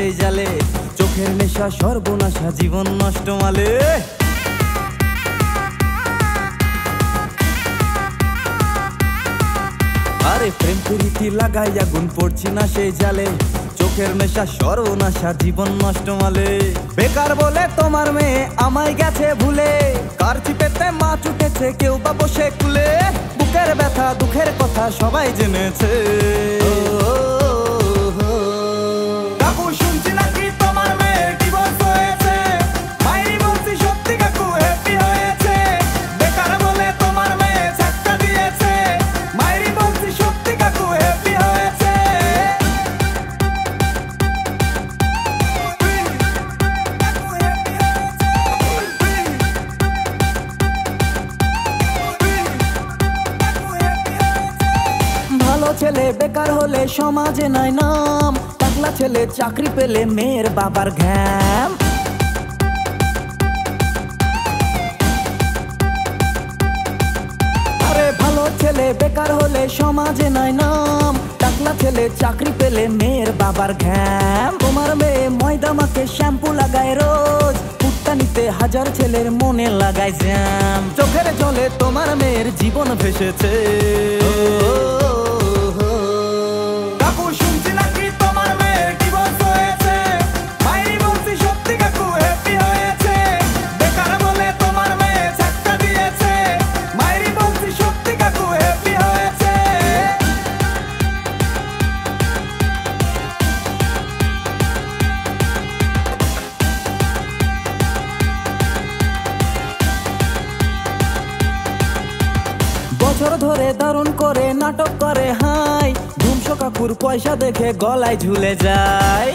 সেই জালে, চোখের নেশা সর্বনাশা জীবন নষ্ট মালে। আরে প্রেম প্রীতি লাগাই আগুন পড়ছি না সেই জালে, চোখের নেশা সর্বনাশা জীবন নষ্ট মালে। বেকার বলে তোমার মেয়ে আমায় গেছে ভুলে, কার চিপেতে মাছ উঠেছে কেউ বা বসে কুলে। বুকের ব্যথা দুঃখের কথা সবাই জেনেছে। কাকু শুনছি নাকি তোমার মেয়ের ডিভোর্স হয়েছে, মাইরি বলছি সত্যি কাকু হ্যাপি হয়েছে। বেকার বলে তোমার মেয়ে ধাক্কা দিয়েছে, মাইরি বলছি সত্যি কাকু হ্যাপি হয়েছে। ভালো ছেলে বেকার হলে সমাজে নাই নাম, টাকলা ছেলে চাকরি পেলে মেয়ের বাবার ঘ্যাম। আরে ভালো ছেলে বেকার হলে সমাজে নাই নাম, টাকলা ছেলে চাকরি পেলে মেয়ের বাবার ঘ্যাম। তোমার মেয়ে ময়দা মাখে শ্যাম্পু লাগায় রোজ, ফুটকানিতে হাজার ছেলের মনে লাগায় জ্যাম। চোখের জলে তোমার মেয়ের জীবন ভেসেছে। বছর ধরে দারুণ করে নাটক করে হাই, ধুমশো কাকুর পয়সা দেখে গলায় ঝুলে যায়।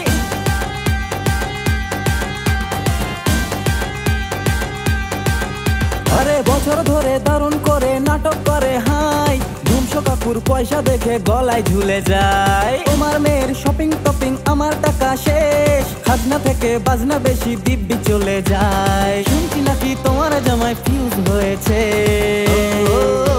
আরে বছর ধরে দারুণ করে নাটক করে হাই, ধুমশো কাকুর পয়সা দেখে গলায় ঝুলে যায়। তোমার মেয়ের শপিং টপিং আমার টাকা শেষ, খাজনা থেকে বাজনা বেশি দিব্যি চলে যায়। শুনছি নাকি তোমার জামাই ফিউজ হয়েছে।